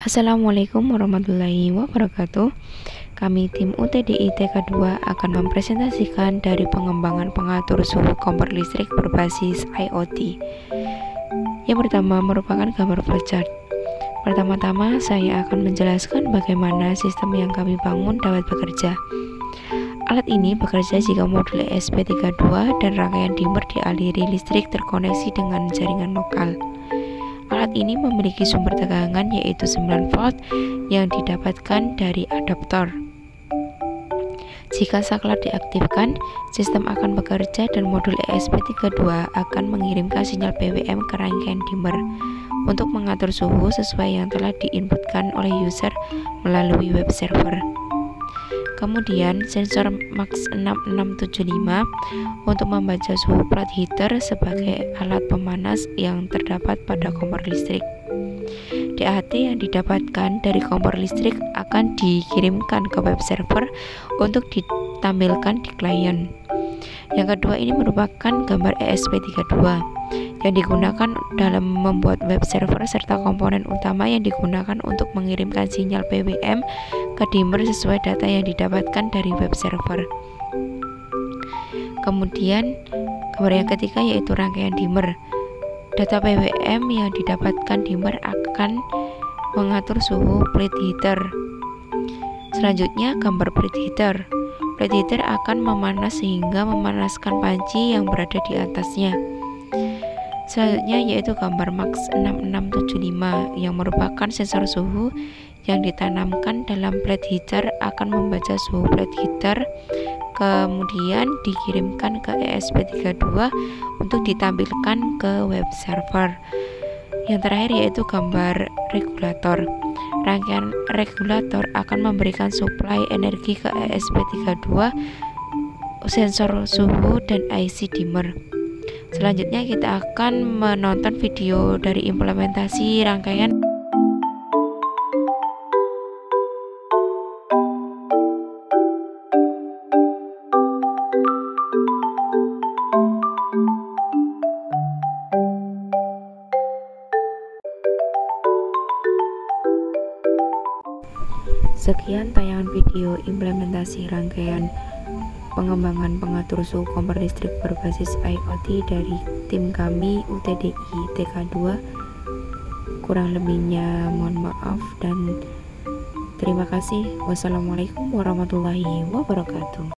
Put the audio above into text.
Assalamualaikum warahmatullahi wabarakatuh. Kami tim UTDI TK2 akan mempresentasikan dari pengembangan pengatur suhu kompor listrik berbasis IoT. Yang pertama merupakan gambar flowchart. Pertama-tama saya akan menjelaskan bagaimana sistem yang kami bangun dapat bekerja. Alat ini bekerja jika modul ESP32 dan rangkaian dimmer dialiri listrik terkoneksi dengan jaringan lokal. Alat ini memiliki sumber tegangan yaitu 9 volt yang didapatkan dari adaptor. Jika saklar diaktifkan, sistem akan bekerja dan modul ESP32 akan mengirimkan sinyal PWM ke rangkaian dimmer untuk mengatur suhu sesuai yang telah diinputkan oleh user melalui web server. Kemudian sensor MAX6675 untuk membaca suhu plat heater sebagai alat pemanas yang terdapat pada kompor listrik. DAT yang didapatkan dari kompor listrik akan dikirimkan ke web server untuk ditampilkan di klien. Yang kedua ini merupakan gambar ESP32 yang digunakan dalam membuat web server serta komponen utama yang digunakan untuk mengirimkan sinyal PWM ke dimmer sesuai data yang didapatkan dari web server. Kemudian gambar yang ketiga yaitu rangkaian dimmer. Data PWM yang didapatkan dimmer akan mengatur suhu plate heater. Selanjutnya gambar plate heater. Plate heater akan memanas sehingga memanaskan panci yang berada di atasnya. Selanjutnya yaitu gambar MAX6675 yang merupakan sensor suhu yang ditanamkan dalam plate heater akan membaca suhu plate heater, kemudian dikirimkan ke ESP32 untuk ditampilkan ke web server. Yang terakhir yaitu gambar regulator. Rangkaian regulator akan memberikan suplai energi ke ESP32, sensor suhu, dan IC dimmer. Selanjutnya kita akan menonton video dari implementasi rangkaian. Sekian tayangan video implementasi rangkaian pengembangan pengatur suhu kompor listrik berbasis IoT dari tim kami UTDI TK2. Kurang lebihnya mohon maaf dan terima kasih. Wassalamualaikum warahmatullahi wabarakatuh.